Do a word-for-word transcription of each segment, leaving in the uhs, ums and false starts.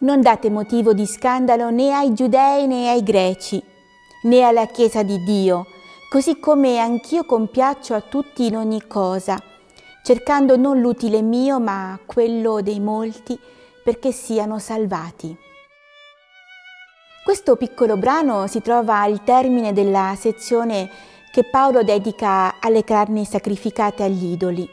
Non date motivo di scandalo né ai giudei né ai greci, né alla Chiesa di Dio, così come anch'io compiaccio a tutti in ogni cosa, cercando non l'utile mio, ma quello dei molti, perché siano salvati. Questo piccolo brano si trova al termine della sezione che Paolo dedica alle carni sacrificate agli idoli.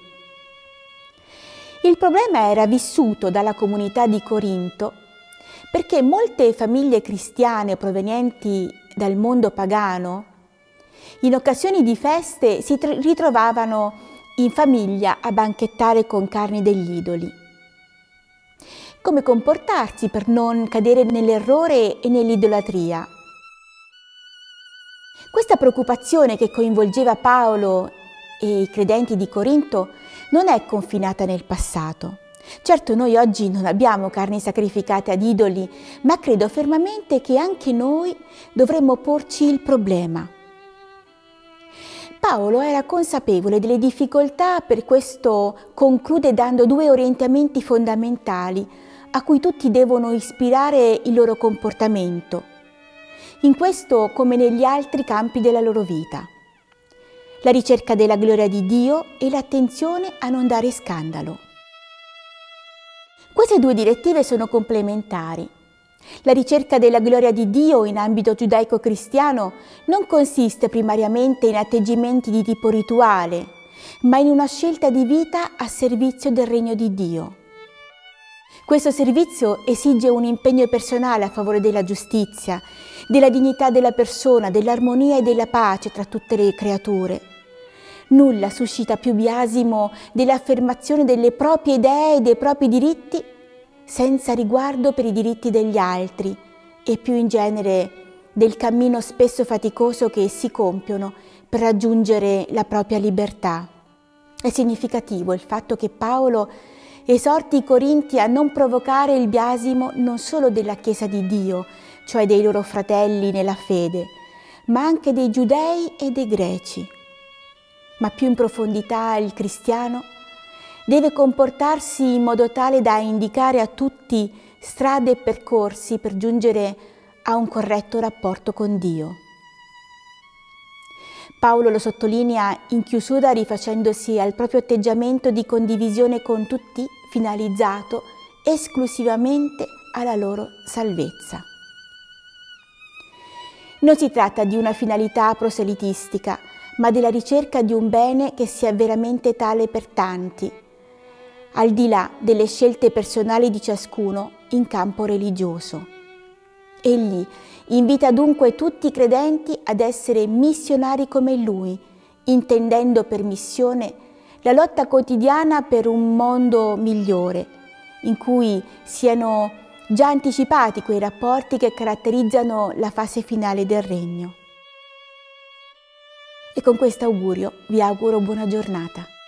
Il problema era vissuto dalla comunità di Corinto perché molte famiglie cristiane provenienti dal mondo pagano, in occasioni di feste, si ritrovavano in famiglia a banchettare con carni degli idoli. Come comportarsi per non cadere nell'errore e nell'idolatria? Questa preoccupazione che coinvolgeva Paolo e i credenti di Corinto non è confinata nel passato. Certo, noi oggi non abbiamo carni sacrificate ad idoli, ma credo fermamente che anche noi dovremmo porci il problema. Paolo era consapevole delle difficoltà, per questo conclude dando due orientamenti fondamentali a cui tutti devono ispirare il loro comportamento, in questo come negli altri campi della loro vita: la ricerca della gloria di Dio e l'attenzione a non dare scandalo. Queste due direttive sono complementari. La ricerca della gloria di Dio in ambito giudaico-cristiano non consiste primariamente in atteggiamenti di tipo rituale, ma in una scelta di vita a servizio del regno di Dio. Questo servizio esige un impegno personale a favore della giustizia, della dignità della persona, dell'armonia e della pace tra tutte le creature. Nulla suscita più biasimo dell'affermazione delle proprie idee e dei propri diritti senza riguardo per i diritti degli altri e più in genere del cammino spesso faticoso che essi compiono per raggiungere la propria libertà. È significativo il fatto che Paolo esorti i Corinti a non provocare il biasimo non solo della Chiesa di Dio, cioè dei loro fratelli nella fede, ma anche dei giudei e dei greci. Ma più in profondità il cristiano deve comportarsi in modo tale da indicare a tutti strade e percorsi per giungere a un corretto rapporto con Dio. Paolo lo sottolinea in chiusura rifacendosi al proprio atteggiamento di condivisione con tutti, finalizzato esclusivamente alla loro salvezza. Non si tratta di una finalità proselitistica, ma della ricerca di un bene che sia veramente tale per tanti, al di là delle scelte personali di ciascuno in campo religioso. Egli invita dunque tutti i credenti ad essere missionari come lui, intendendo per missione la lotta quotidiana per un mondo migliore, in cui siano già anticipati quei rapporti che caratterizzano la fase finale del regno. E con questo augurio vi auguro buona giornata.